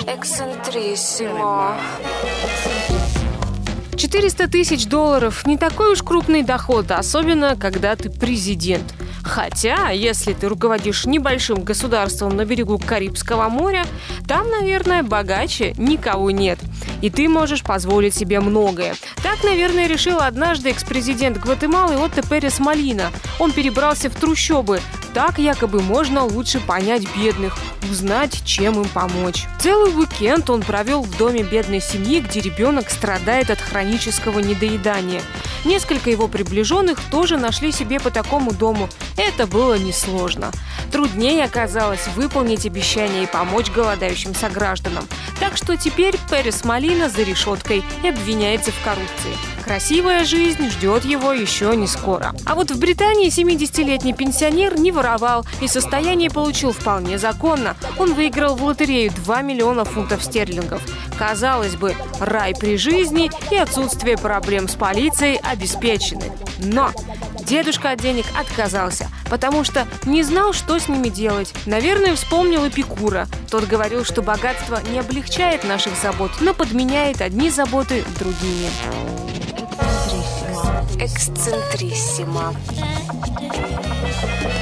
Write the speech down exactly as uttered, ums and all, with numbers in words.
Эксцентриссимо. четыреста тысяч долларов – не такой уж крупный доход, особенно когда ты президент. Хотя, если ты руководишь небольшим государством на берегу Карибского моря, там, наверное, богаче никого нет. И ты можешь позволить себе многое. Так, наверное, решил однажды экс-президент Гватемалы Отто Перес Молина. Он перебрался в трущобы. Так якобы можно лучше понять бедных, узнать, чем им помочь. Целый уикенд он провел в доме бедной семьи, где ребенок страдает от хронического недоедания. Несколько его приближенных тоже нашли себе по такому дому. Это было несложно. Труднее оказалось выполнить обещание и помочь голодающим согражданам. Так что теперь Перес Молина за решеткой и обвиняется в коррупции. Красивая жизнь ждет его еще не скоро. А вот в Британии семидесятилетний пенсионер не воровал и состояние получил вполне законно. Он выиграл в лотерею два миллиона фунтов стерлингов. Казалось бы, рай при жизни и отсутствие проблем с полицией обеспечены. Но дедушка от денег отказался, потому что не знал, что с ними делать. Наверное, вспомнил Эпикура. Тот говорил, что богатство не облегчает наших забот, но подменяет одни заботы другими. Эксцентриссимо.